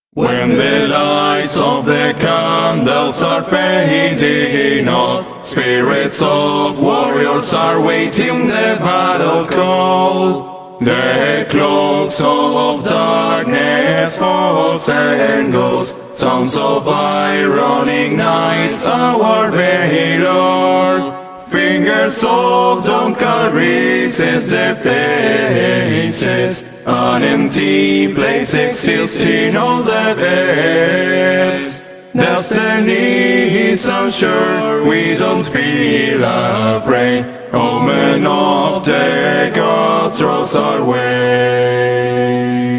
When the lights of the candles are fading off, spirits of warriors are waiting the battle call. The cloaks of darkness falls and goes, sounds of iron ignites our Lord. Fingers of dawn caresses their faces. An empty place exists in all the beds. Destiny is unsure, we don't feel afraid. Omen of the gods draws our way.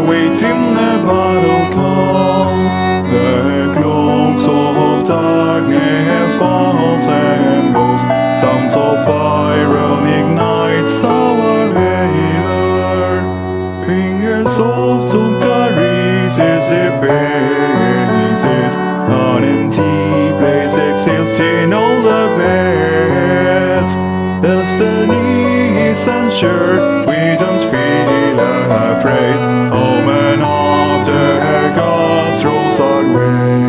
waiting the battle call. The cloaks of darkness falls and goes. Sounds of iron ignites our valor. Fingers soft to caresses their faces. An empty place exhales in all the beds. Destiny is unsure, we don't feel afraid. Omen of the gods rolls our way.